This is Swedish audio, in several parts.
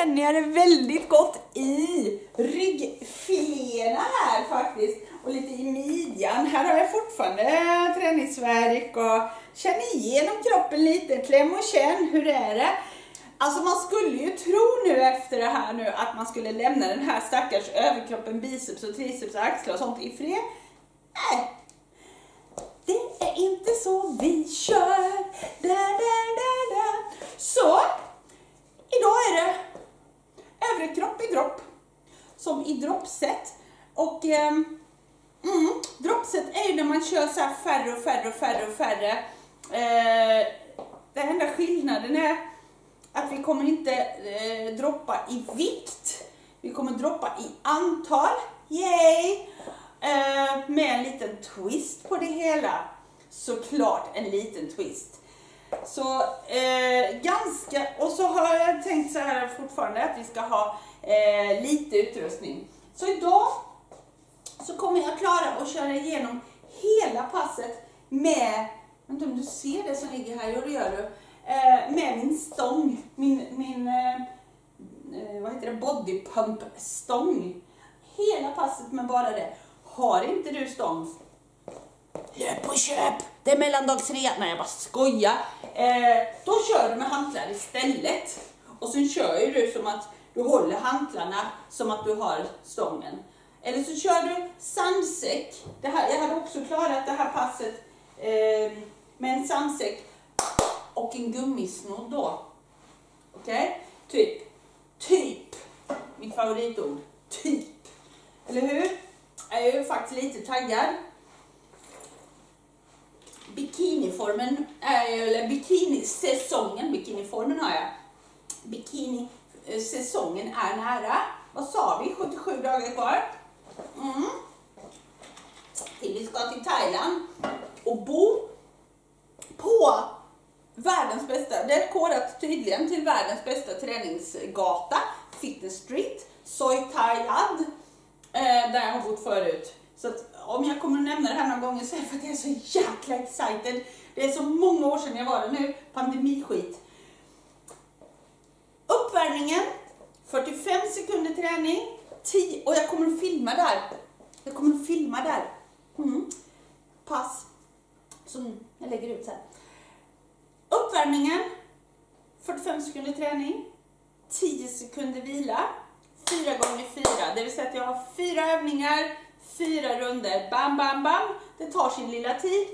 känner jag det väldigt gott i ryggfiléerna här faktiskt. Och lite i midjan. Här har jag fortfarande träningsvärk och känner igenom kroppen lite. Kläm och känn, hur är det? Alltså man skulle ju tro nu efter det här nu att man skulle lämna den här stackars överkroppen, biceps och triceps och axlar och sånt i fred. Nej, det är inte så vi kör. Så, idag är det överkropp i dropp. Som i droppset. Och droppset är ju när man kör så här färre. Den enda skillnaden är att vi kommer inte droppa i vikt. Vi kommer droppa i antal. Yay! Med en liten twist på det hela. Såklart en liten twist. Så och så har jag tänkt så här fortfarande att vi ska ha lite utrustning. Så idag så kommer jag klara att köra igenom hela passet med, jag vet inte om du ser det som ligger här, det gör du. Med min stång, min vad heter det, body pump stång. Hela passet med bara det. Har inte du stång? Löp och köp! Det är mellandagsrea. Nej, jag bara skojar. Då kör du med hantlar istället. Och sen kör ju du som att du håller hantlarna som att du har stången. Eller så kör du sandsäck. Jag hade också klarat det här passet med en sandsäck och en gummisnodd då. Okej? Typ. Mitt favoritord. Typ. Eller hur? Jag är ju faktiskt lite taggad. Bikiniformen, eller bikiniformen har jag. Bikinisäsongen är nära. Vad sa vi? 77 dagar kvar. Vi ska till Thailand och bo på världens bästa, det är kodat tydligen till världens bästa träningsgata, Fitness Street, Soi Thai Ad, där jag har bott förut. Så att om jag kommer att nämna det här någon gång så är det för att jag är så jäkla excited. Det är så många år sedan jag var där nu, pandemiskit. Uppvärmningen, 45 sekunder träning, 10, och jag kommer att filma där. Pass, som jag lägger ut så här. Uppvärmningen, 45 sekunder träning, 10 sekunder vila, 4 gånger 4. Det vill säga att jag har 4 övningar, 4 runder, bam, bam, bam. Det tar sin lilla tid.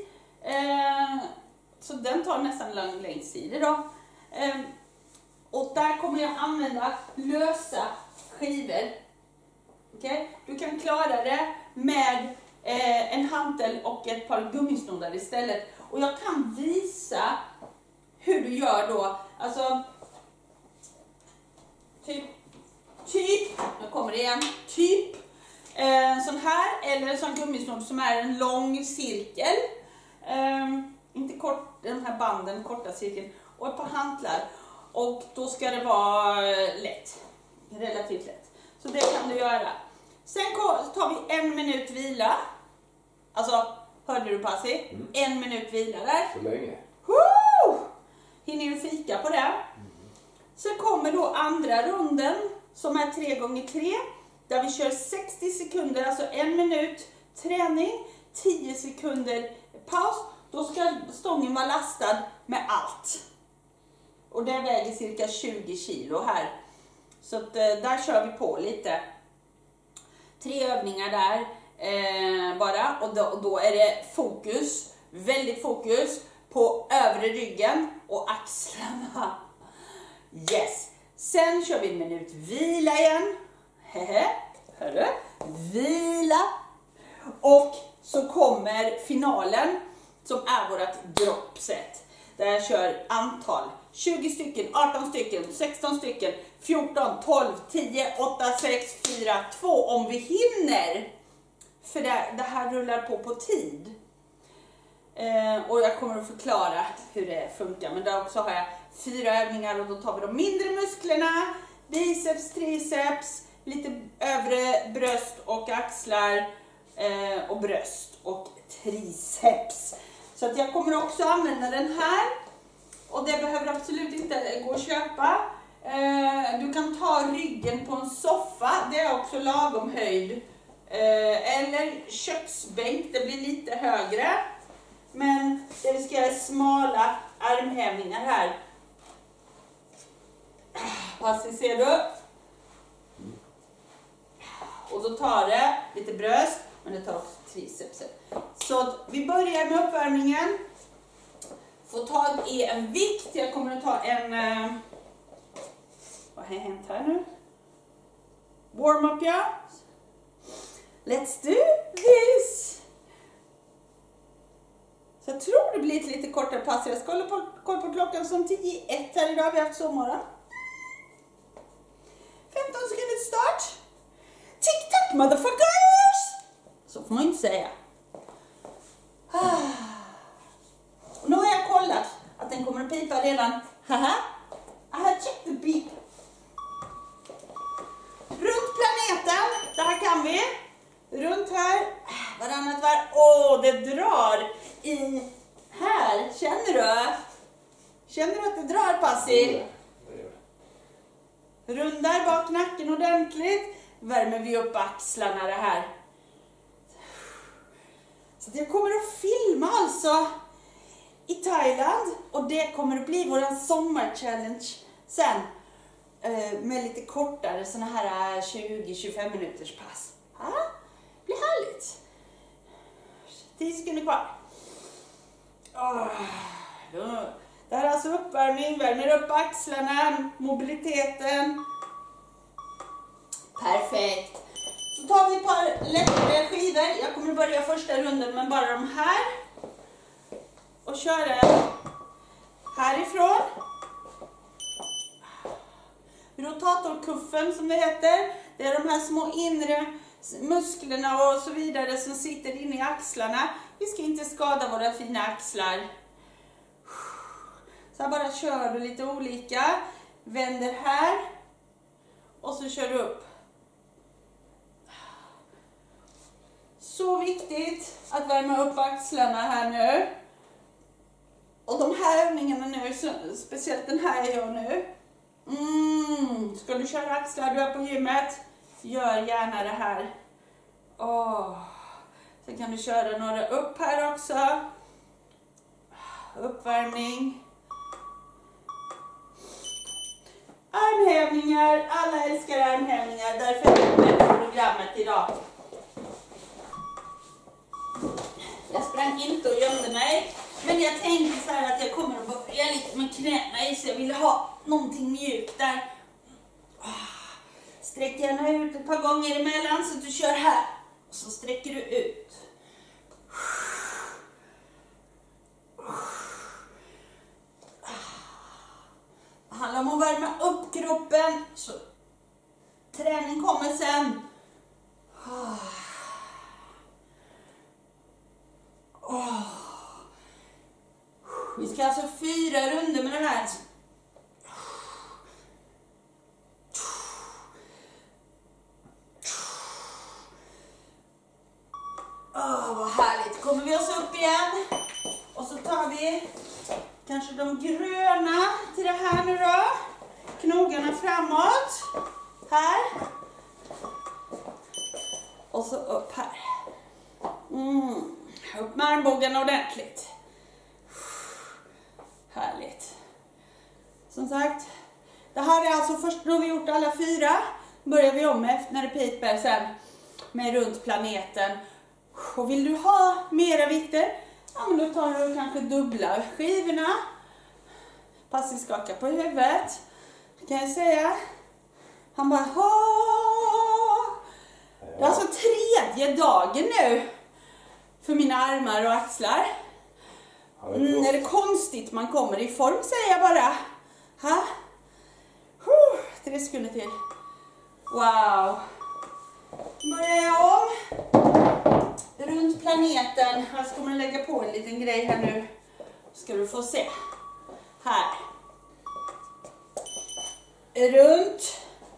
Så den tar nästan längst tid idag. Och där kommer jag använda lösa skivor. Okay? Du kan klara det med en hantel och ett par gummisnoddar istället. Och jag kan visa hur du gör då. Alltså, typ, nu kommer det igen, typ sån här, eller en sån gummisnodd som är en lång cirkel. Inte kort, de här banden, korta cirkeln. Och ett par hantlar. Och då ska det vara lätt. Relativt lätt. Så det kan du göra. Sen tar vi 1 minut vila. Alltså, hörde du Passi? 1 minut vila där. Så länge. Woo! Hinner du fika på det? Sen kommer då andra runden som är 3 gånger 3. Där vi kör 60 sekunder, alltså 1 minut träning, 10 sekunder paus. Då ska stången vara lastad med allt. Och det väger cirka 20 kilo här. Så att, där kör vi på lite. 3 övningar där bara. Och då är det fokus, väldigt fokus på övre ryggen och axlarna. Yes. Sen kör vi 1 minut vila igen. Hörru? Vila. Och så kommer finalen som är vårt droppset. Där jag kör antal. 20 stycken, 18 stycken, 16 stycken, 14, 12, 10, 8, 6, 4, 2 om vi hinner. För det här rullar på tid. Och jag kommer att förklara hur det funkar. Men där också har jag 4 övningar och då tar vi de mindre musklerna. Biceps, triceps, lite övre bröst och axlar. Och bröst och triceps. Så att jag kommer också använda den här. Och det behöver absolut inte gå att köpa. Du kan ta ryggen på en soffa, det är också lagom höjd. Eller köksbänk, det blir lite högre. Men det vi ska göra är smala armhävningar här. Pass, ser du? Och då tar det lite bröst, men det tar också tricepsen. Så vi börjar med uppvärmningen. Få tag i en vikt. Jag kommer att ta en... vad har hänt här nu? Warm-up, ja. Let's do this! Så jag tror det blir ett lite kortare pass. Jag ska hålla koll på klockan som 10:01 här idag. Vi har haft sovmorgon. 15 sekunder start. Tick-tack, motherfuckers! Så får man inte säga. Nu har jag kollat att den kommer att pipa redan. Haha. I have checked the beep. Runt planeten. Det här kan vi. Runt här. Varannat varv. Åh, det drar i här. Känner du? Känner du att det drar, Passi? Rundar bak nacken ordentligt. Värmer vi upp axlarna det här. Så jag kommer att filma alltså i Thailand. Och det kommer att bli vår sommarchallenge sen. Med lite kortare såna här 20-25 minuters pass. Ja, det blir härligt. 10 sekunder kvar. Det här är alltså uppvärmning. Värmer upp axlarna, mobiliteten. Perfekt. Så tar vi ett par lättare skivor. Jag kommer börja första runden med bara de här. Och köra härifrån. Rotatorkuffen som det heter. Det är de här små inre musklerna och så vidare som sitter inne i axlarna. Vi ska inte skada våra fina axlar. Så här bara kör du lite olika. Vänder här. Och så kör du upp. Så viktigt att värma upp axlarna här nu. Och de här övningarna nu, speciellt den här jag gör nu. Ska du köra axlar, du är på gymmet, gör gärna det här. Sen kan du köra några upp här också. Uppvärmning. Armhävningar, alla älskar armhävningar, därför är det med programmet idag. Jag sprang inte och gömde mig. Men jag tänkte så här att jag kommer att börja lite med knäna i, så jag vill ha någonting mjukt där. Sträck gärna ut ett par gånger emellan så att du kör här. Och så sträcker du ut. Det handlar om att värma upp kroppen. Så träning kommer sen. Vi ska alltså 4 runder med det här. Vad härligt. Kommer vi oss upp igen. Och så tar vi kanske de gröna till det här nu då. Knogarna framåt. Här. Och så upp här. Upp med armbågen ordentligt. Härligt. Som sagt, det här är alltså först, nu har vi gjort alla 4. Börjar vi om efter när det piper sen med runt planeten. Och vill du ha mera vikter, ja, men då tar du kanske dubbla skivorna. Passi skakar på huvudet. Det kan jag säga. Han bara, det är alltså 3:e dagen nu för mina armar och axlar. Är det konstigt man kommer i form, säger jag bara. 3 sekunder till. Wow. Börjar jag om. Runt planeten. Jag ska man lägga på en liten grej här nu. Ska du få se. Här. Runt.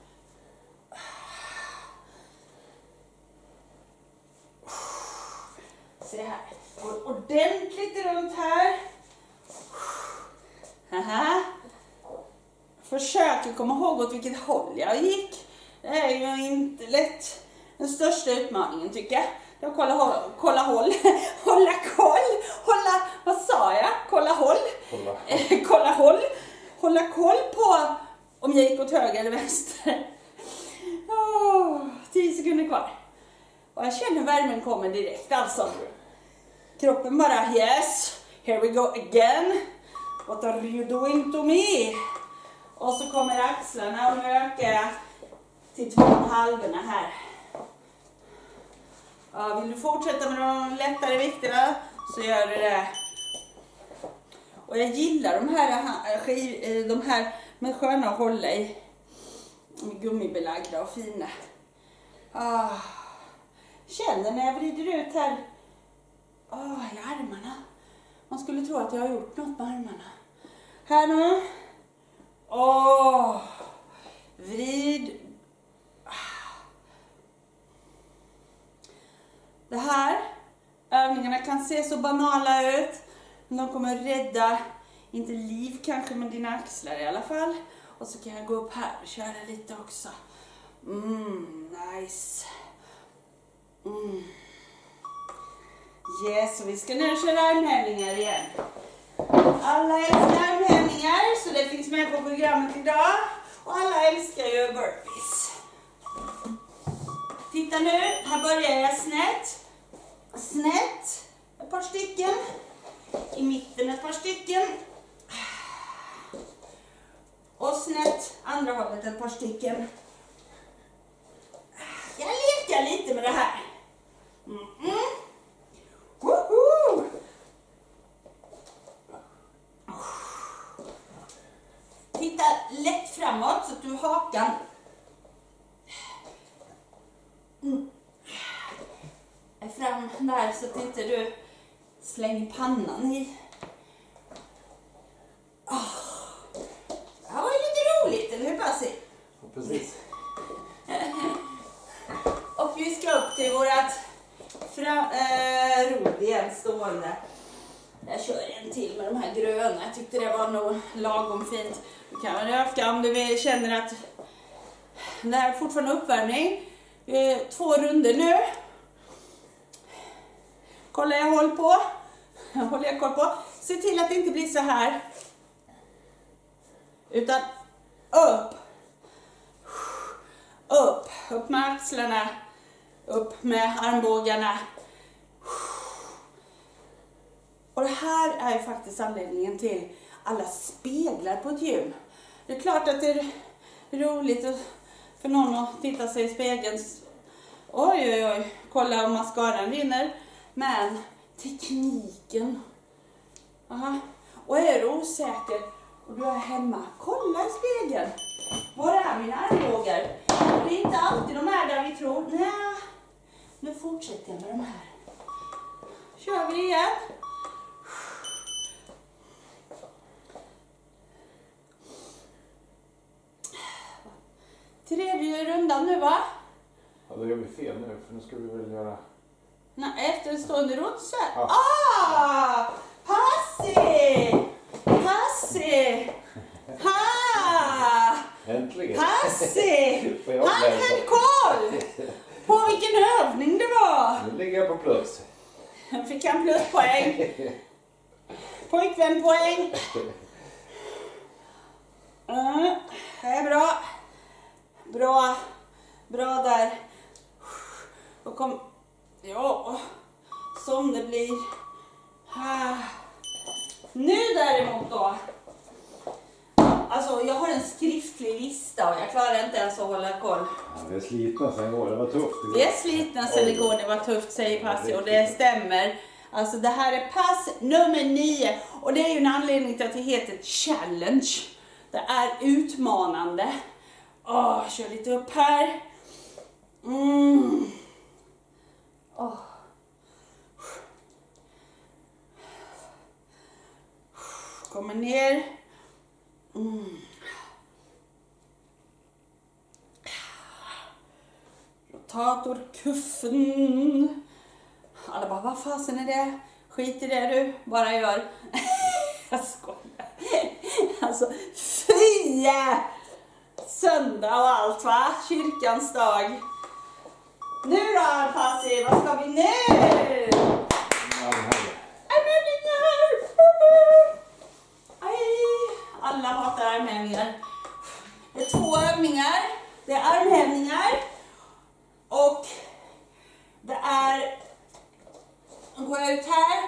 Se här. Ordentligt runt här. Försök att komma komma ihåg åt vilket håll jag gick. Det är ju inte lätt. Den största utmaningen tycker jag. Det är att kolla koll på om jag gick åt höger eller vänster. 10 sekunder kvar. Och jag känner värmen kommer direkt alltså. Kroppen bara, yes, here we go again. What are you doing to me? Och så kommer axlarna och nu ökar jag till 2,5 här. Ja, vill du fortsätta med de lättare vikterna så gör du det. Och jag gillar de här med sköna att hålla i. Gummibelagda och fina. Känner när jag vrider ut här. I armarna. Man skulle tro att jag har gjort något med armarna. Här nu. Vrid. Det här. Övningarna kan se så banala ut. Men de kommer rädda, inte liv kanske, men dina axlar i alla fall. Och så kan jag gå upp här och köra lite också. Nice. Yes, och vi ska nu köra armhävningar igen. Alla älskar armhävningar, så det finns med på programmet idag. Och alla älskar ju burpees. Titta nu, här börjar jag snett. Snett, ett par stycken. I mitten ett par stycken. Och snett, andra hållet ett par stycken. Jag lekar lite med det här. Woho! Titta lätt framåt så att du hakan är fram där så att inte du slänger pannan i. Det här var ju lite roligt, eller hur Pasi? Ja, precis. Och vi ska upp till vårat rodd igen stående. Jag kör en till med de här gröna. Jag tyckte det var nog lagom fint. Du kan öka om du känner att det här är fortfarande uppvärmning. 2 runder nu. Kolla jag håller på. Håller jag koll på. Se till att det inte blir så här. Utan upp. Upp. Upp med axlarna. Upp med armbågarna. Och det här är ju faktiskt anledningen till alla speglar på ett gym. Det är klart att det är roligt för någon att titta sig i spegeln. Oj, kolla om mascaran rinner. Men tekniken. Aha. Och är du osäker och du är hemma, kolla i spegeln. Var är mina armbågar? Det är inte alltid de är där vi tror. Nej, nu fortsätter jag med de här. Kör vi igen. Tredje rundan nu va? Ja, då gör vi fel nu, för nu ska vi väl göra... Nej, efter en stående rots. Ja. Passi! Passi! Äntligen! Passi! Han höll koll på vilken övning det var. Nu ligger jag på plus. Fick han pluspoäng. Pojkvänpoäng. Det är bra. Bra där. Och kom... Ja, som det blir. Nu däremot då. Alltså jag har en skriftlig lista och jag klarar inte ens att hålla koll. Ja, vi är slitna sen igår, det var tufft. Vi är slitna sen igår, det var tufft säger Passi och det stämmer. Alltså det här är pass nummer 9 och det är ju en anledning till att det heter challenge. Det är utmanande. Kör lite upp här. Kommer ner. Rotatorkuffen. Alla bara, vad fasen är det? Skit i det du, bara gör. Jag skojar. Alltså, fy! söndag och allt va? Kyrkans dag. Nu då Passi, vad ska vi nu? Armhävningar! Aj, alla hatar armhävningar. Det är 2 övningar. Det är armhävningar. Och det är... Går jag ut här.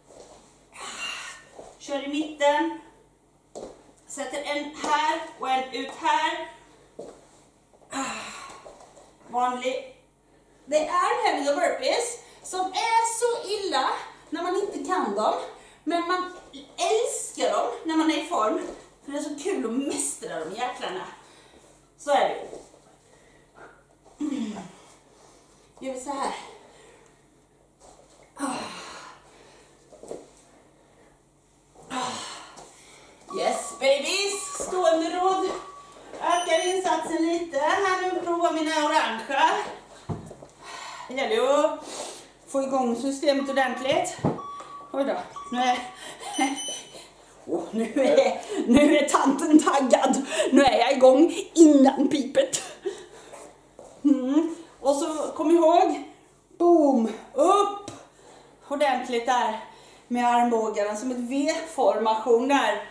Kör i mitten. Sätter en här och en ut här. Vanlig. Det är armhävningar och burpees som är så illa när man inte kan dem. Men man älskar dem när man är i form. För det är så kul att mästra de jäklarna. Så är det. Gör vi så här. Yes babies. Stående rodd. Ökar insatsen lite. Här nu provar mina orangea. Det gäller ju att få igång systemet ordentligt. Oj då. Nu är tanten taggad. Nu är jag igång innan pipet. Och så kom ihåg. Boom. Upp. Ordentligt där. Med armbågarna som ett V-formation där.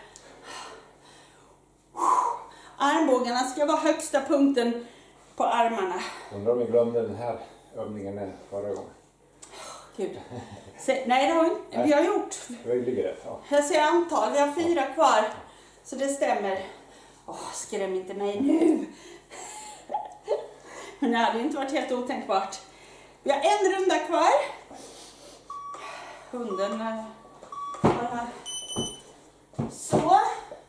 Armbågarna ska vara högsta punkten på armarna. Undrar om vi glömde den här övningen förra gången. Gud. Nej, det har vi har gjort. Ja. Jag ser antal, vi har 4 kvar. Så det stämmer. Skräm inte mig nu. Men det hade inte varit helt otänkbart. Vi har en runda kvar. Hunden här. Så.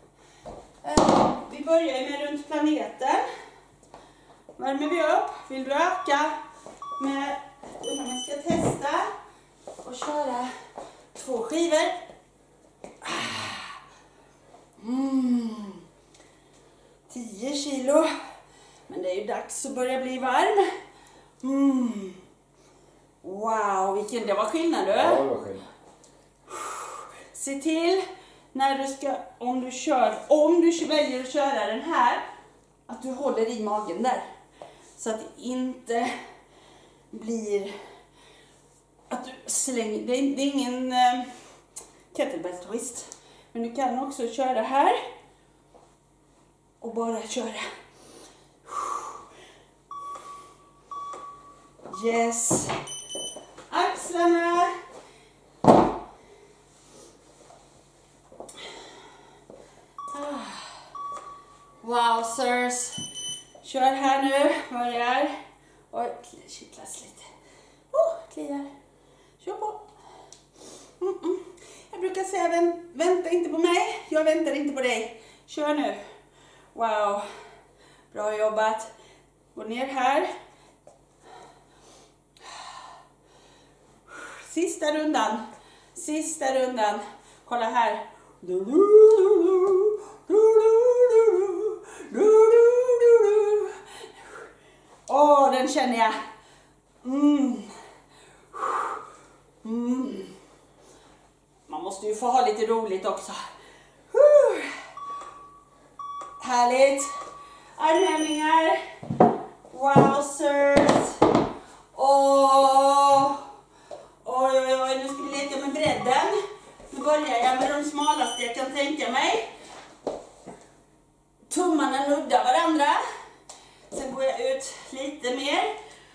Vi börjar med runt planeten. Värmer vi upp. Vill du öka med... Man ska testa och köra 2 skivor. 10 kilo. Men det är ju dags att börja bli varm. Wow, det var skillnad du. Ja, det var skillnad. Se till när du ska, om du väljer att köra den här, att du håller i magen där. Så att det inte blir att du slänger, det är ingen kettlebell twist. Men du kan också köra här och bara köra. Yes. Axlarna. Wow, sirs. Kör här nu. Börjar. Oj, kittlas lite. Kliar. Kör på. Jag brukar säga, vänta inte på mig. Jag väntar inte på dig. Kör nu. Wow. Bra jobbat. Gå ner här. Sista rundan. Kolla här. Den känner jag. Man måste ju få ha lite roligt också. Härligt. Armhävningar. Wowzers. Oj, nu ska vi leka med bredden. Nu börjar jag med de smalaste jag kan tänka mig. Tummarna nuddar varandra. Sen går jag ut lite mer.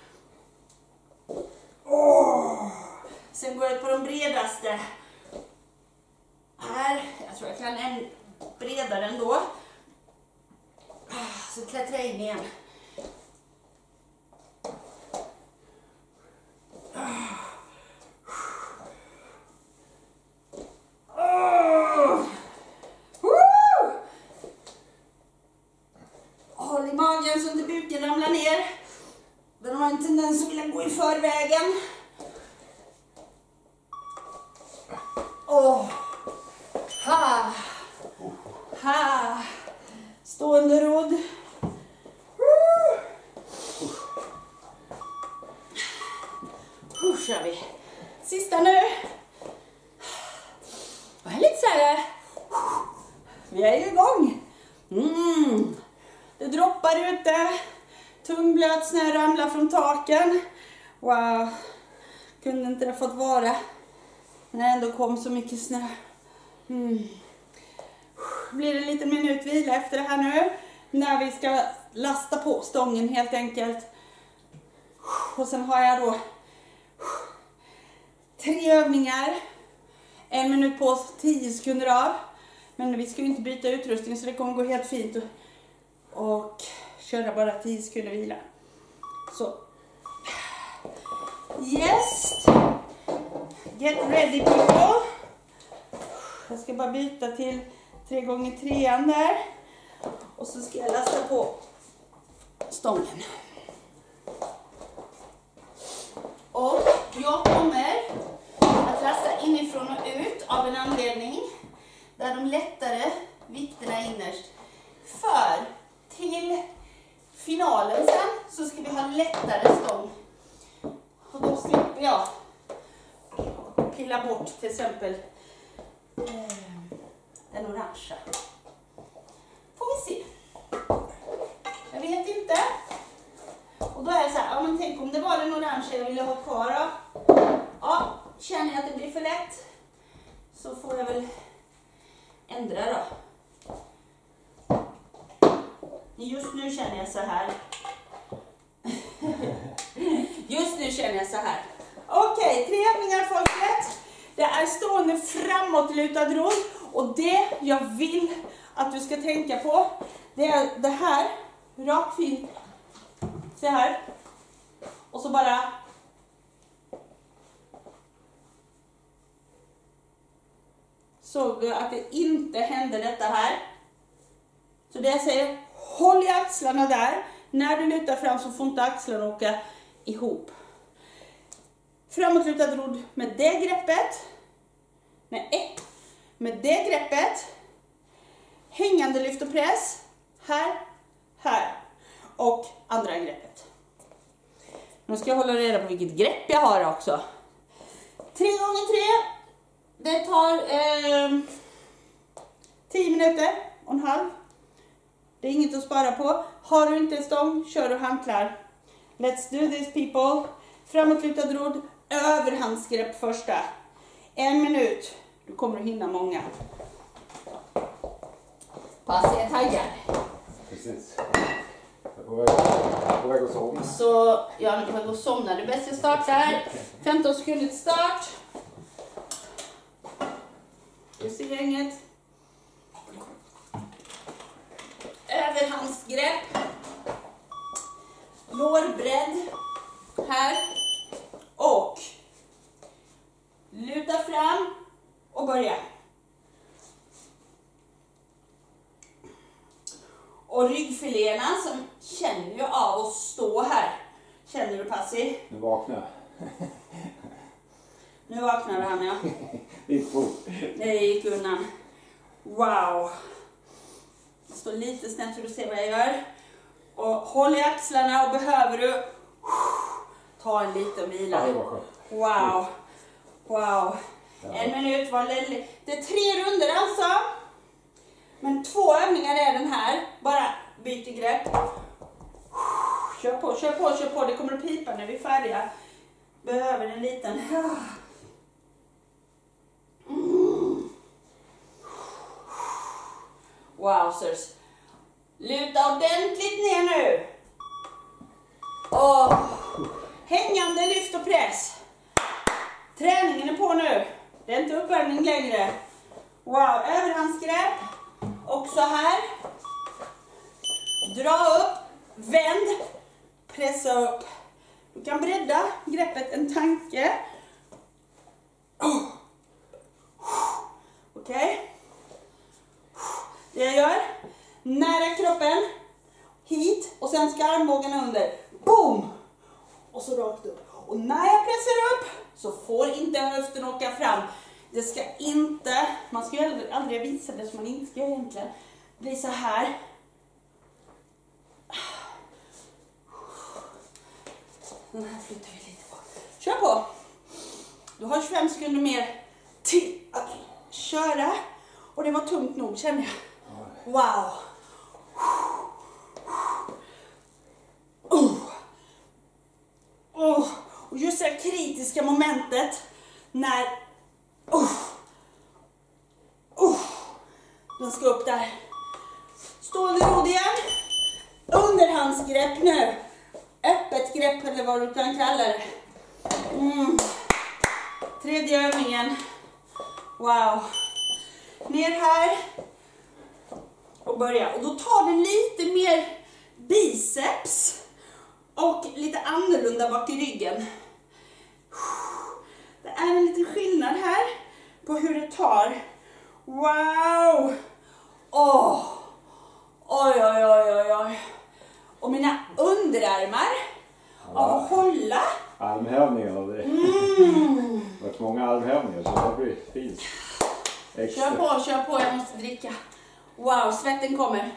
Sen går jag på de bredaste. Här, jag tror jag kan en bredare ändå. Så klättrar jag in igen. Håll i magen så inte buken ramlar ner. Den har en tendens att vilja gå i förvägen. Stående rodd. Kör vi. Sista nu. Och lite så här. Vi är ju igång. Det droppar Tung blöt snö ramlar från taken. Wow. Kunde inte det fått vara när det ändå kom så mycket snö. Blir det en liten minut vila efter det här nu. När vi ska lasta på stången helt enkelt. Och sen har jag då 3 övningar. 1 minut på oss, 10 sekunder av. Men vi ska ju inte byta utrustning så det kommer gå helt fint. Och köra bara 10 sekunder vila. Så. Yes. Get ready people. Jag ska bara byta till 3x3 där. Och så ska jag lasta på stången. Och jag kommer att lasta inifrån och ut av en anledning. Där de lättare vikterna är innerst. För till finalen sen så ska vi ha lättare stång. Och då slipper jag pilla bort till exempel den orangea. Får vi se. Jag vet inte. Och då är det så här, ja men tänk om det var den orangea jag ville ha kvar då. Ja, känner jag att det blir för lätt så får jag väl ändra då. Just nu känner jag så här. Just nu känner jag så här. Okej, 3 övningar folket. Det är stående framåtlutad roll. Och det jag vill att du ska tänka på, det är det här. Rak fil. Så här. Och så bara. Såg du att det inte hände detta här? Så det jag säger, håll i axlarna där. När du lutar fram så får inte axlarna åka ihop. Framåtlutad rodd med det greppet. Nej, med det greppet. Hängande lyft och press. Här, här. Och andra greppet. Nu ska jag hålla reda på vilket grepp jag har också. 3x3. Det tar 10 minuter och en halv. Det är inget att spara på. Har du inte stång, kör du hantlar. Let's do this people. Framåtlutad rodd, överhandsgrepp första. 1 minut. Du kommer att hinna många. Pass, jag taggar. Precis. Jag är på väg att somna. Så jag är på väg att somna. Det bästa startar. 15 sekunder till start. Du ser inget. Överhandsgrepp. Lårbredd. Här. Och luta fram och börja. Och ryggfiléerna som känner ju av att stå här. Känner du Passi? Nu vaknar jag. Nu vaknar han, ja. Det gick fort. Det gick undan. Wow. Jag står lite snett så du ser vad jag gör. Och håll i axlarna och behöver du ta en liten vila. Ja, det var skönt. Wow. Wow. Ja. 1 minut var lille. Det är 3 runder alltså. Men 2 övningar är den här. Bara byt i grepp. Kör på, kör på, kör på. Det kommer att pipa när vi är färdiga. Behöver en liten. Wowzers. Luta ordentligt ner nu. Och hängande lyft och press. Träningen är på nu. Det är inte uppvärmning längre. Wow, överhandsgrepp. Och så här. Dra upp. Vänd. Pressa upp. Du kan bredda greppet en tanke. Okej. Det jag gör. Nära kroppen. Hit. Och sen ska armbågen under. Boom. Och så rakt upp. Och när jag pressar upp så får inte höften åka fram. Det ska inte, man ska ju aldrig visa det som man inte ska göra egentligen. Det blir så här. Den här flyttar vi lite på. Kör på. Du har 25 sekunder mer till att köra. Och det var tungt nog känner jag. Wow. Och just det kritiska momentet när den ska upp där. Stående rodd igen. Underhandsgrepp nu. Öppet grepp eller vad du kan kalla det. Tredje övningen. Wow. Ner här. Och börja. Och då tar den lite mer biceps. Och lite annorlunda bak i ryggen. Det är en liten skillnad här på hur det tar. Wow! Oj, oj, oj, oj, oj. Och mina underarmar av att hålla. Armhävningar av det. Det har varit många armhävningar så det blir fint. Extra. Kör på, jag måste dricka. Wow, svetten kommer.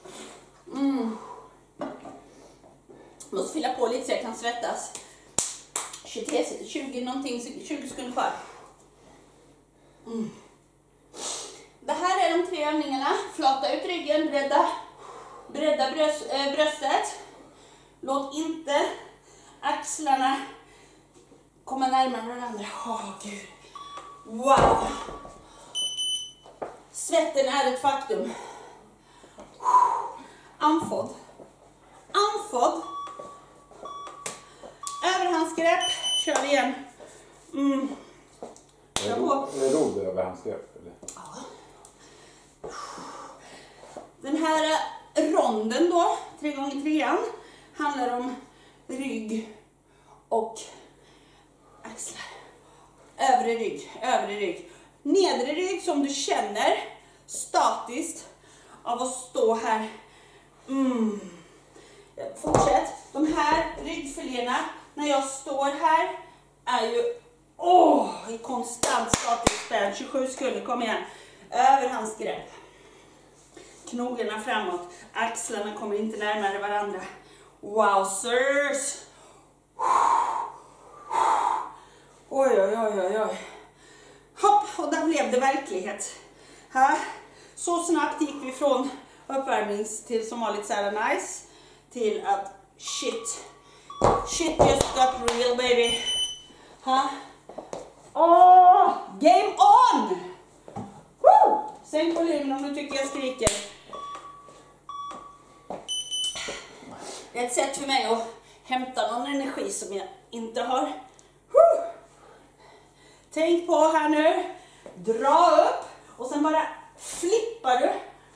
Måste fylla på lite så jag kan svettas. 20 sekunder kvar. Det här är de 3 övningarna. Flata ut ryggen, bredda bröstet. Låt inte axlarna komma närmare varandra. Gud. Wow. Svetten är ett faktum. Andfådd. Överhandsgrepp. Kör igen. Kör på. Är det rodd överhandsgrepp? Eller? Ja. Den här ronden då, 3x3, handlar om rygg och axlar. Övre rygg. Nedre rygg som du känner statiskt av att stå här. Fortsätt. De här ryggfiléerna när jag står här är ju i konstant statisk spänn. 27 sekunder, kom igen. Överhandsgrepp. Knogarna framåt. Axlarna kommer inte närmare varandra. Wowzers! Oj, oj, oj, oj, oj. Hopp, och där blev det verklighet. Så snabbt gick vi från uppvärmning till som var lite så här nice till att shit just got real baby. Game on! Woo! Sänk volymen om du tycker jag skriker. Det är ett sätt för mig att hämta någon energi som jag inte har. Woo! Tänk på här nu. Dra upp och sen bara flippar du.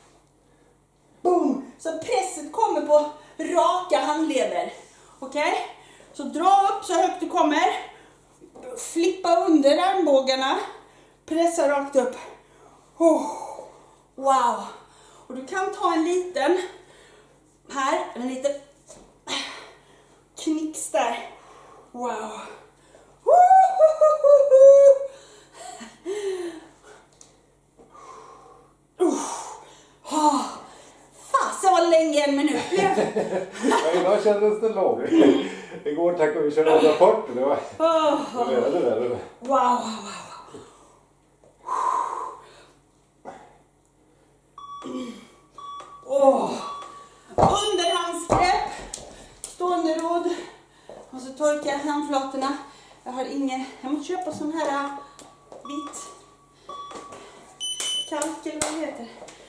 Boom! Så presset kommer på raka handleder. Okej? Så dra upp så högt du kommer. Flippa under armbågarna. Pressa rakt upp. Wow! Och du kan ta en liten knix där. Wow! Fasen var länge, 1 minut. Idag kändes det långt. Igår tack och vi körde 140. Det var det. Wow. Underhandsgrepp. Stående rodd. Och så torkar jag handflatorna. Jag måste köpa sån här vitt kalk eller vad det heter.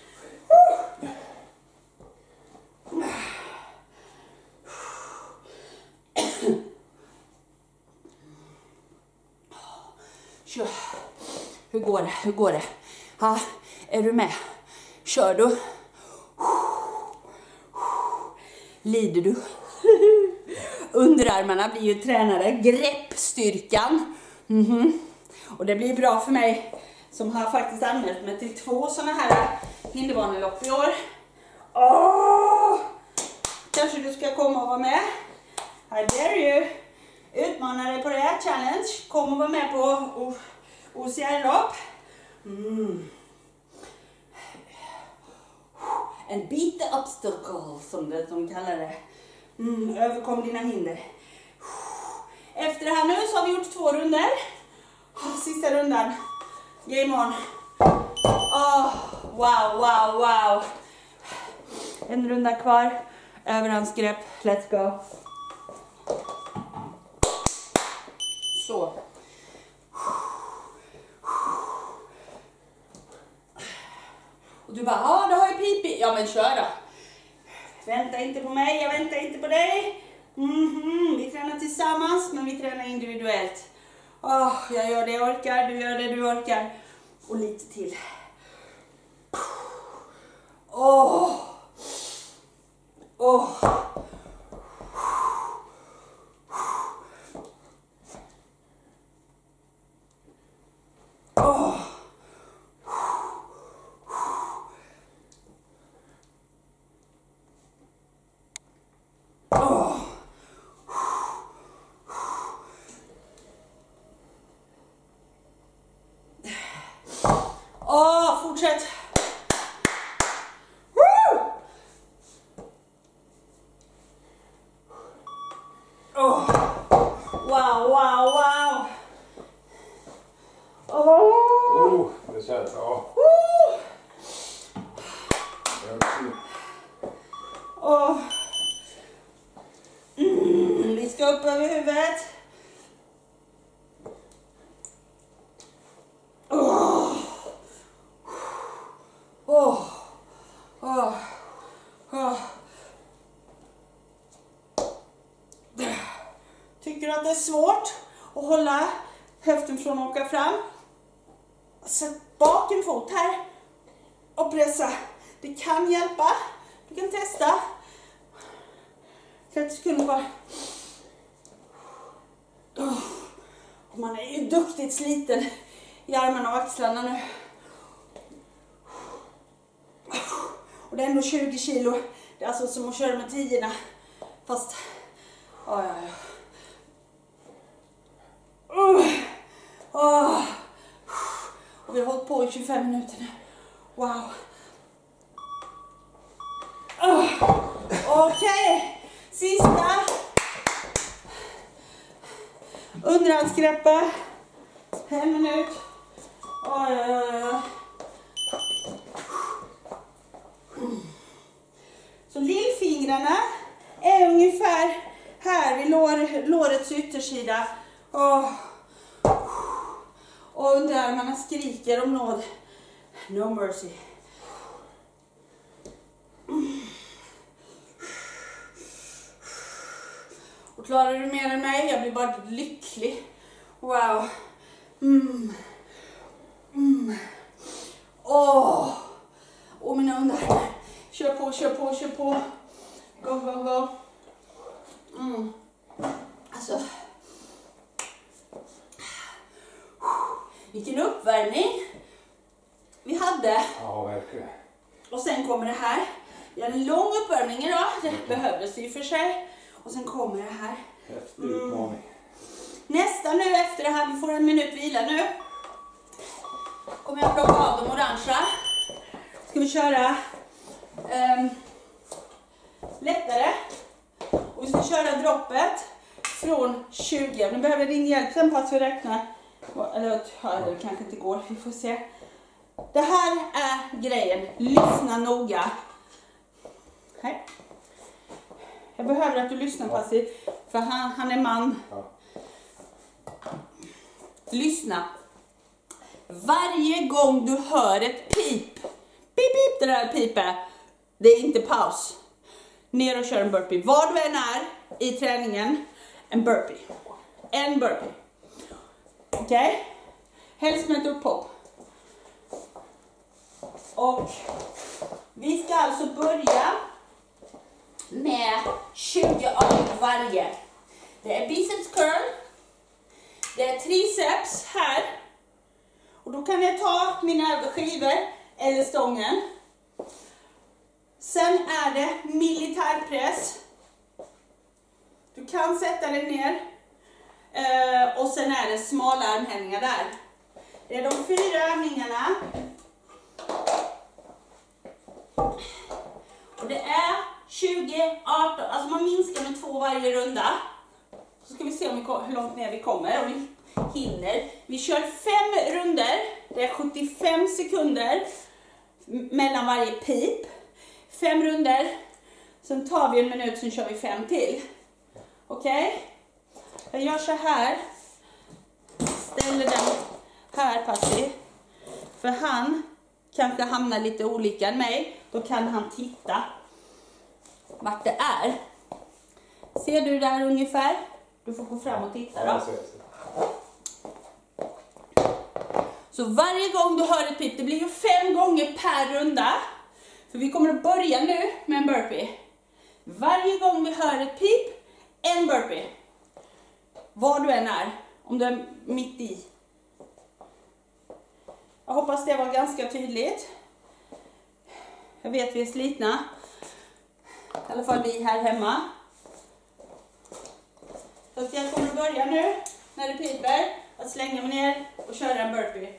Hur går det? Är du med? Kör du? Lider du? Underarmarna blir ju tränare. Greppstyrkan. Och det blir bra för mig som har faktiskt anmält mig till 2 sådana här hinderbanelopp i år. Kanske du ska komma och vara med. I dare you. Utmana dig på det här challenge. Kom och vara med på OCR-lopp. And beat the obstacle som de kallar det. Överkom dina hinder. Efter det här nu så har vi gjort 2 runder. Sista rundan. Game on. Wow. En runda kvar. Överhandsgrepp. Let's go. Så. Och du bara, ja det har jag pipit. Ja men kör då. Vänta inte på mig, jag väntar inte på dig. Vi tränar tillsammans, men vi tränar individuellt. Jag gör det jag orkar, du gör det du orkar. Och lite till. Fortsätt. Wow. Det känns bra. Vi ska upp över huvudet. Tycker du att det är svårt att hålla höften från att åka fram? Sätt bak en fot här och pressa. Det kan hjälpa. Du kan testa. 30 sekunder bara. Och man är ju duktigt sliten i armarna och axlarna nu. Och det är ändå 20 kilo. Det är alltså som att köra med 10. Fast, ja. Och vi har hållit på i 25 minuter nu. Wow. Okej. Sista. Underhandsgreppet. 1 minut. Så lillfingrarna är ungefär här vid lårets yttersida. Och underarmarna skriker om nåd. No mercy. Och klarar du mer än mig? Jag blir bara lycklig. Wow. Och mina underarmar. Kör på. Go. Alltså. Vilken uppvärmning vi hade. Ja, verkligen. Och sen kommer det här. Vi hade en lång uppvärmning idag. Det behövdes i och för sig. Och sen kommer det här. Häftig utmaning. Nästa nu efter det här, vi får 1 minut vila nu. Kommer jag plocka av de orangea. Ska vi köra lättare. Och vi ska köra droppet från 20. Nu behöver din hjälp sen på att vi räknar. Eller kanske inte går, vi får se. Det här är grejen. Lyssna noga. Här. Jag behöver att du lyssnar på sig. För han är man. Ja. Lyssna. Varje gång du hör ett pip. Pip, det där pipet. Det är inte paus. Ner och kör en burpee. Var du än är i träningen. En burpee. Okej? Helst med ett upphopp. Och vi ska alltså börja med 20 av varje. Det är biceps curl. Det är triceps här. Och då kan jag ta mina skivor eller stången. Sen är det militärpress. Du kan sätta dig ner. Och sen är det smala armhävningar där. Det är de 4 övningarna. Och det är 20, 18, alltså man minskar med 2 varje runda. Så ska vi se hur långt ner vi kommer, om vi hinner. Vi kör 5 runder, det är 75 sekunder mellan varje pip. 5 runder, sen tar vi 1 minut, sen kör vi 5 till. Okej? Jag gör så här. ställer den här, Patti. För han kanske hamnar lite olika än mig. Då kan han titta vart det är. Ser du där ungefär? Du får gå fram och titta då. Så varje gång du hör ett pip, det blir ju 5 gånger per runda. För vi kommer att börja nu med en burpee. Varje gång vi hör ett pip, en burpee. Var du än är, om du är mitt i. Jag hoppas det var ganska tydligt. Jag vet vi är slitna. I alla fall vi här hemma. Så jag kommer att börja nu, när det piper, att slänga mig ner och köra en burpee.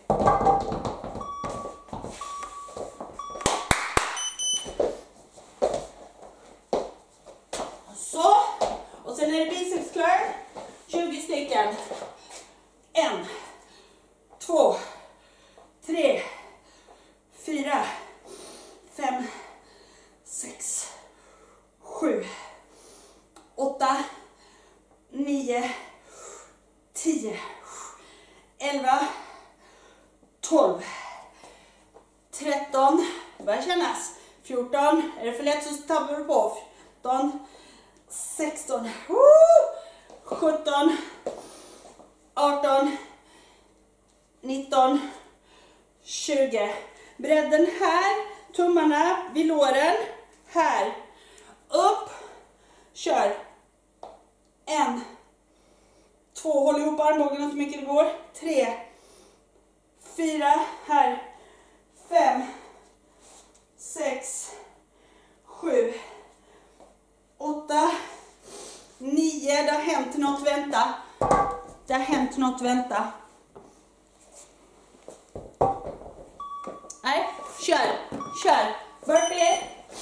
Så, och sen är det biceps curl, 20 stycken. 1, 2, 3, 4, 5, 6, 7, 8, 9, 10, 11, 12, 13, det börjar kännas, 14, är det för lätt så tabbar du på, 15, 16, 17, 18, 19, 20. Bredden här, tummarna vid låren, här, upp, kör. 1, 2, håll ihop armbågarna så mycket det går. 3, 4, här. 5, 6, 7, 8, 9. Det har hänt något, vänta. Det har hänt något, vänta. Nej, kör, kör. Burpee.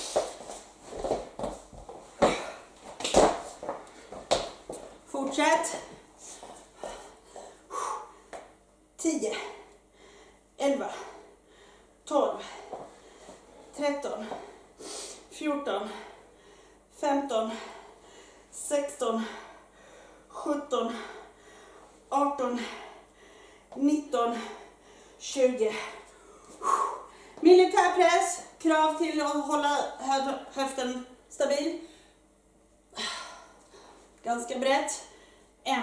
Fortsätt. 10, 11, 12, 13, 14, 15, 16, 17, 18, 19, 20. Militärpress, krav till att hålla höften stabil. Ganska brett. 1,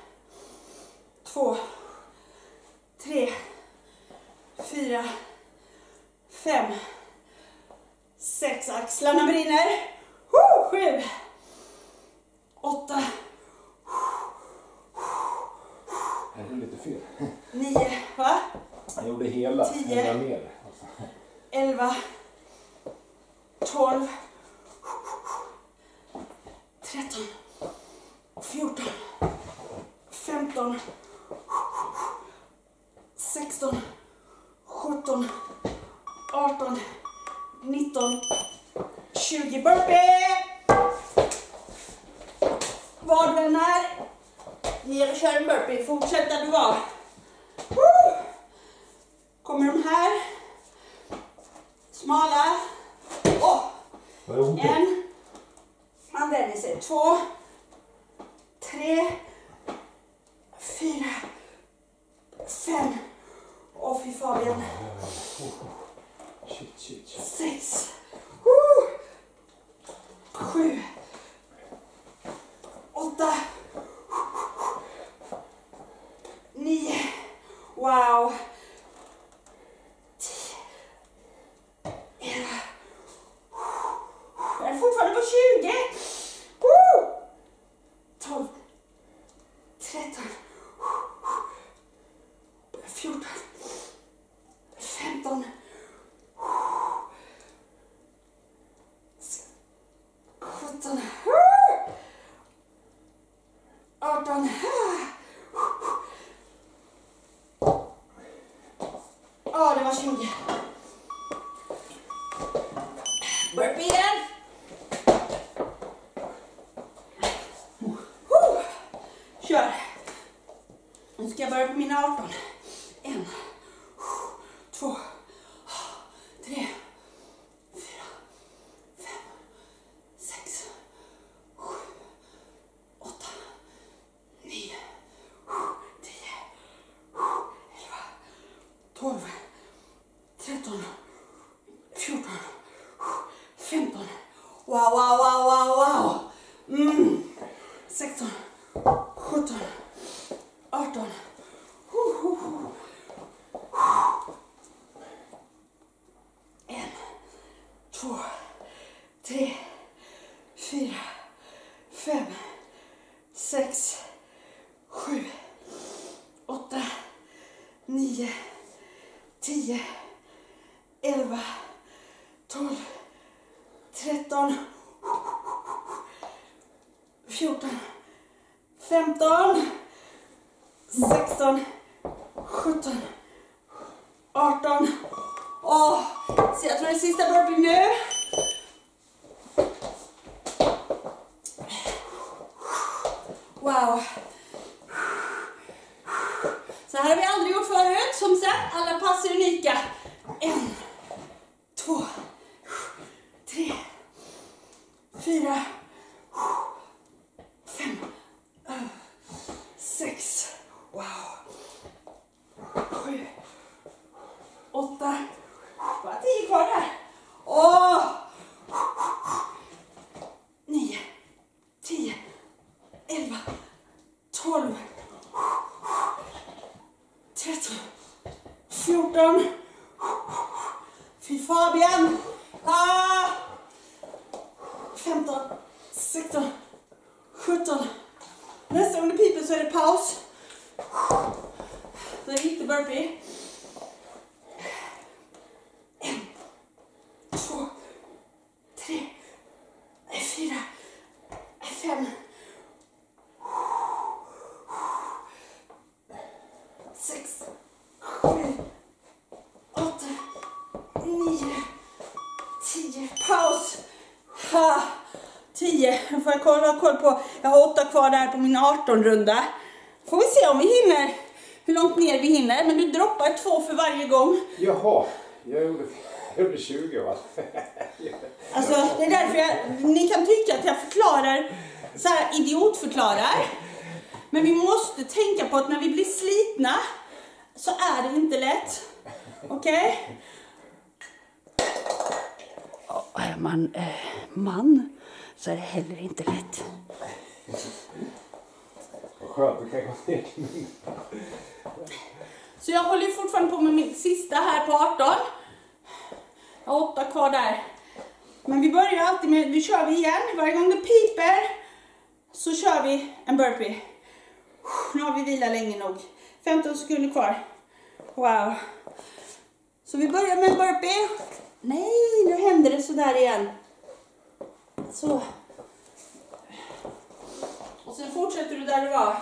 2, 3, 4, 5, 6. Axlarna brinner. 7, 8. Jag gjorde lite fel. 9, va? Jag gjorde hela. 10, mer. 11, 12, 13, 14, 15, 16, 17, 18, 19, 20. Burpee! Var du än är, ge och kör en burpee. Fortsätt där du var. Kommer de här smala. En. Man vänjer sig. 2, 3, 4, 5. Och fy Fabian. 6, 7, 8, 9. Wow. 10, 11. Jag är fortfarande på 20. 12, 13, 14, 15, 17, 18. Ja, det var 20. Burpee igen. Kör. Nu ska jag börja på mina 18. 1, 2, 3, 4, 5, 6, 7, 8, 9, 10, 16, 17, 18. 1, 2, 3, 4, 5, 6, 7, 8, 9, 10, 11, 12, 13, 14, 15, 16, 17, 18. Så jag tror det är sista burpee nu. Wow. Så här har vi aldrig gjort förut. Som sagt, alla pass är unika. 1, 2, 3, 4, 5, 6. Wow. 7, 8. Bara 10 kvar där. 9, 10, 11, 12, 13, 14. Fy Fabian. 15, 16, 17. Nästa gång det piper så är det paus. Så är det inte burpee. 1, 2, 3, 4, 5, 6, 7, 8, 9, 10. Paus. 10. Nu får jag ha koll på. Jag har 8 kvar där på min 18-runda. Får vi se om vi hinner. Hur långt ner vi hinner. Men du droppar 2 för varje gång. Jaha, jag gjorde 20 va? Alltså det är därför ni kan tycka att jag förklarar så här idiotförklarar. Men vi måste tänka på att när vi blir slitna så är det inte lätt. Okej? Är man man så är det heller inte lätt. Vad skönt, du kan gå ner till min. Så jag håller fortfarande på med min sista här på 18. Jag har 8 kvar där. Men vi börjar alltid med, nu kör vi igen. Varje gång det piper så kör vi en burpee. Nu har vi vilat länge nog. 15 sekunder kvar. Wow. Så vi börjar med en burpee. Nej, nu händer det så där igen. Så. Och sen fortsätter du där du var.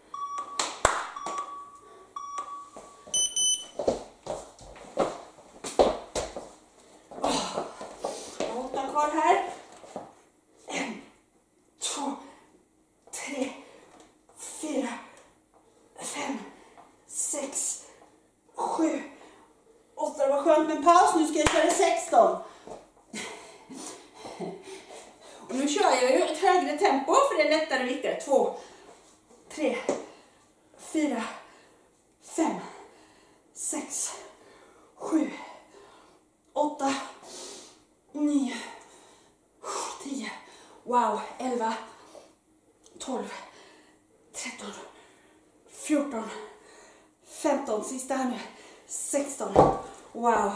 Jag har 8 kvar här. 1, 2, 3, 4, 5, 6, 7, 8. Det var skönt med paus. Nu ska jag köra 16. Och nu kör jag ju ett högre tempo för det är lättare viktare. 2, 3, 4, 5, 6, 7, 8, 9, 10. Wow, 11, 12, 13, 14, 15. Sista här nu. 16. Wow.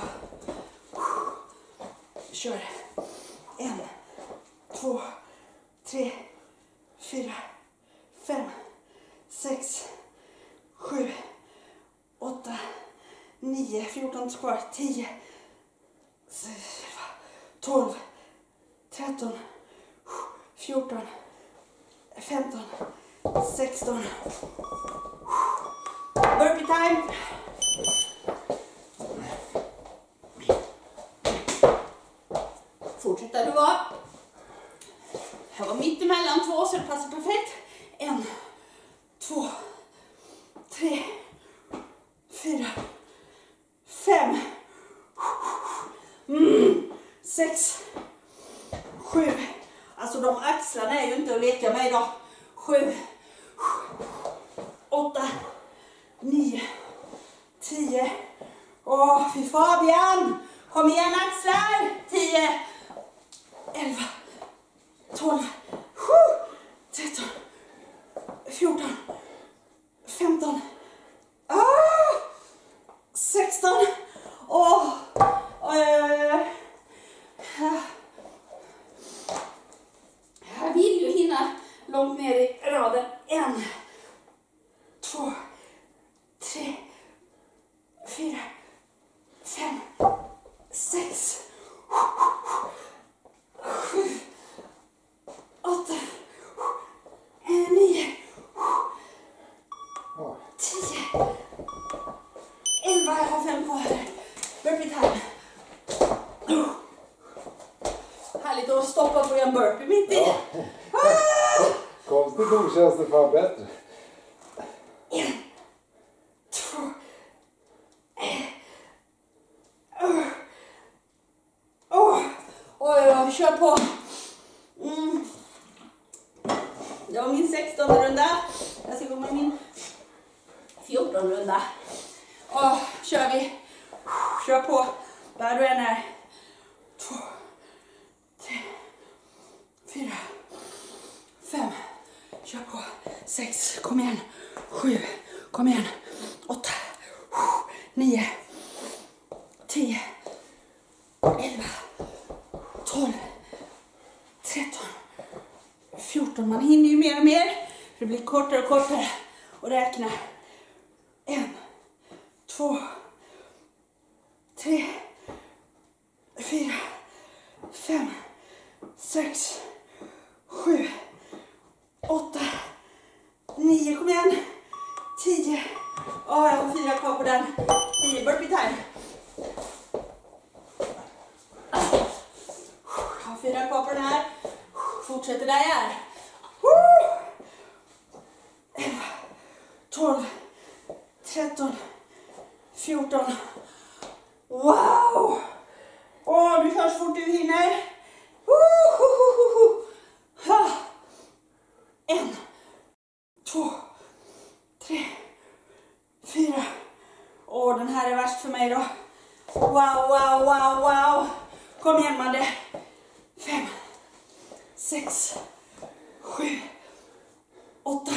Kör. 1, 2, 3, 4, 5, 6, 7, 8, 9, 14 kvar, 10, 12, 13, 14, 15, 16. Burpee time. Fortsätt där du var. Jag var mitt emellan 2 så det passar perfekt. 1, 2, 3, 4, 5, 6, 7. Alltså de axlarna är ju inte att leka med idag. 7, 8, 9, 10. Åh, fy Fabian. Kom igen axlar. 10, 11, 12, 13, 14, 15, 16. Jag vill ju hinna långt ner i raden. 1, 2, 3, 4, 5, 6, 7, 8, 9, 10, 11. Jag har 5 kvar. Burpee time. Härligt att stoppa på en burpee mitt i. Konstigt nog känns det fan bättre. 1, 2, oj, kör på. Det var min 16:e runda. Jag ska gå med min 14:e runda. Kör vi. Kör på. Där du än är. 2, 3, 4, 5. Kör på. 6. Kom igen. 7. Kom igen. 8. 9. 10. 11. 12. 13. 14. Man hinner ju mer och mer. För det blir kortare och kortare. Och räkna. 1, 2, 3, 4, 5, 6, 7, 8, 9. Kom igen. 10. Jag har 4 kvar på den. 10 burpee time. Jag har 4 kvar på den här. Fortsätter där jag är. 11, 12, 13, 14. Wow! Du kör så fort du hinner. 1, 2, 3, 4. Den här är värst för mig då. Wow. Kom igen, Madde. 5, 6, 7, 8.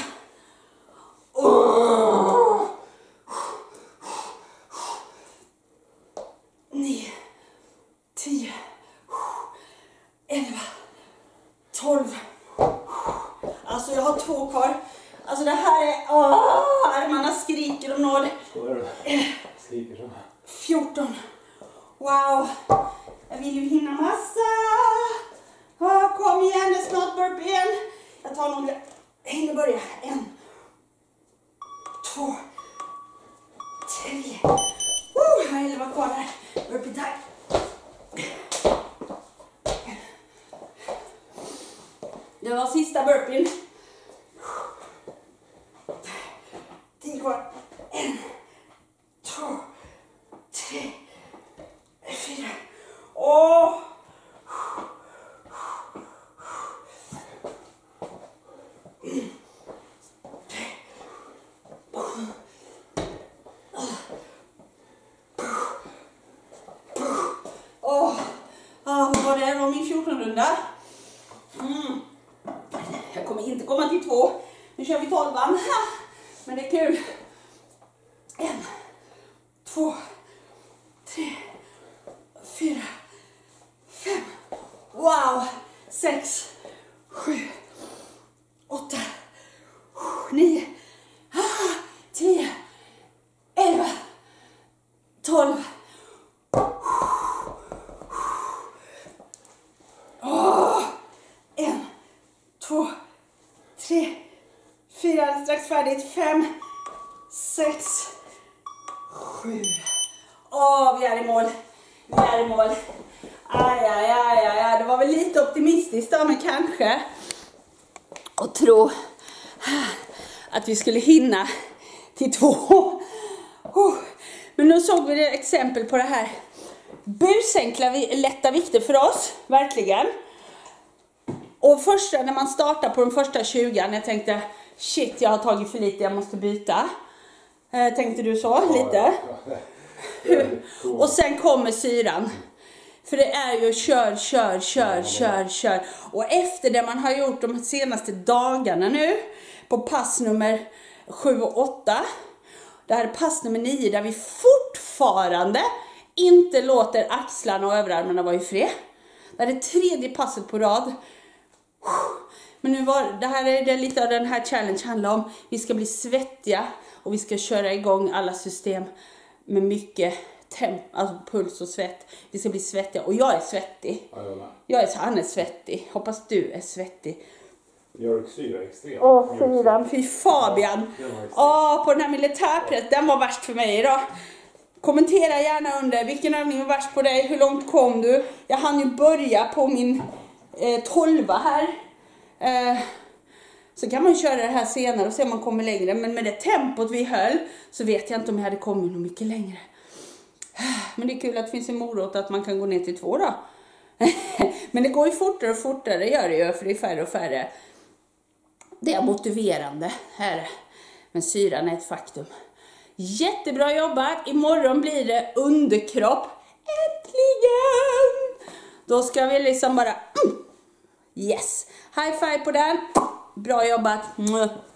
9, 10, 11, 12. Alltså jag har 2 kvar. Alltså det här är... armarna skriker om nåd. Så är det. Skriker så. 14. Wow. Jag vill ju hinna massa. Kom igen, det är snart burpeen. Jag tar några. Jag hinner börja. 1, 2, 3. Jag har 11 kvar där. Burpee time. Det var sista burpeen. 10 kvar. 1, 2, 3, 4. Vad var det då? Min 14-runda. Jag kommer inte komma till 2. Nu kör vi 12an. Men det är kul. 1, 2, 3, 4, 5. Wow. 6, 7, 8, 9, 10, 11, 12. 1, 2, 3, 4, strax färdigt. 5, 6, 7. Vi är i mål. Det var väl lite optimistiskt då, men kanske att tro att vi skulle hinna till 2. Men nu såg vi ett exempel på det här. Busenkla lätta vikter för oss, verkligen. Och första, när man startar på den första 20, jag tänkte, shit, jag har tagit för lite, jag måste byta. Tänkte du så, lite? Och sen kommer syran. För det är ju kör. Och efter det man har gjort de senaste dagarna nu, på pass nummer 7 och 8. Det här är pass nummer 9 där vi fortfarande inte låter axlarna och överarmarna vara i fred. Det här är 3:e passet på rad. Men nu det här är det lite av den här challenge handlar om. Vi ska bli svettiga och vi ska köra igång alla system med mycket alltså puls och svett. Vi ska bli svettiga och jag är svettig. Han är svettig. Hoppas du är svettig. Mjölksyra extremt. Syran. Fy Fabian. På den här militärpress. Den var värst för mig idag. Kommentera gärna under. Vilken övning var värst på dig? Hur långt kom du? Jag hann ju börja på min 12 här. Så kan man köra det här senare och se om man kommer längre. Men med det tempot vi höll så vet jag inte om jag hade kommit nog mycket längre. Men det är kul att det finns en morot att man kan gå ner till 2 då. Men det går ju fortare och fortare gör det ju för det är färre och färre. Det är motiverande här. Men syran är ett faktum. Jättebra jobbat. Imorgon blir det underkropp. Äntligen! Då ska vi liksom bara... Yes! High five på den. Bra jobbat.